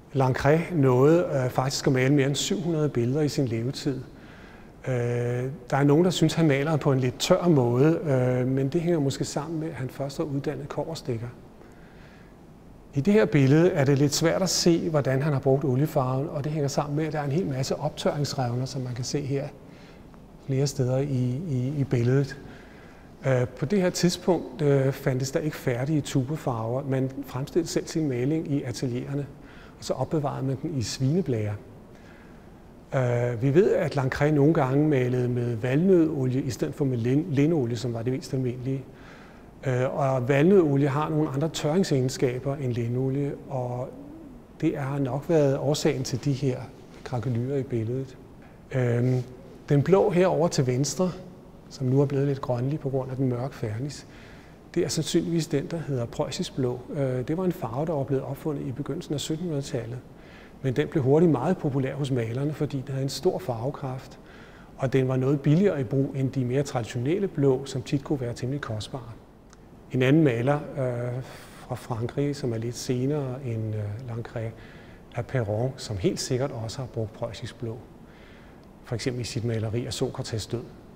Lancret nåede faktisk at male mere end 700 billeder i sin levetid. Der er nogen, der synes, han maler på en lidt tør måde, men det hænger måske sammen med, at han først var uddannet kobberstikker. I det her billede er det lidt svært at se, hvordan han har brugt oliefarven, og det hænger sammen med, at der er en hel masse optørringsrevner, som man kan se her flere steder i billedet. På det her tidspunkt fandtes der ikke færdige tubefarver. Man fremstillede selv sin maling i ateliererne, og så opbevarede man den i svineblære. Vi ved, at Lancret nogle gange malede med valnødolie i stedet for med linolie, som var det mest almindelige. Og valnødolie har nogle andre tørringsegenskaber end linolie, og det har nok været årsagen til de her krakelyrer i billedet. Den blå herovre til venstre, som nu er blevet lidt grønlig på grund af den mørke fernis, det er sandsynligvis den, der hedder preussisk blå. Det var en farve, der var blevet opfundet i begyndelsen af 1700-tallet. Men den blev hurtigt meget populær hos malerne, fordi den havde en stor farvekraft, og den var noget billigere i brug end de mere traditionelle blå, som tit kunne være temmelig kostbare. En anden maler fra Frankrig, som er lidt senere end Lancret, er Perron, som helt sikkert også har brugt preussisk blå. For eksempel i sit maleri af Sokrates' død.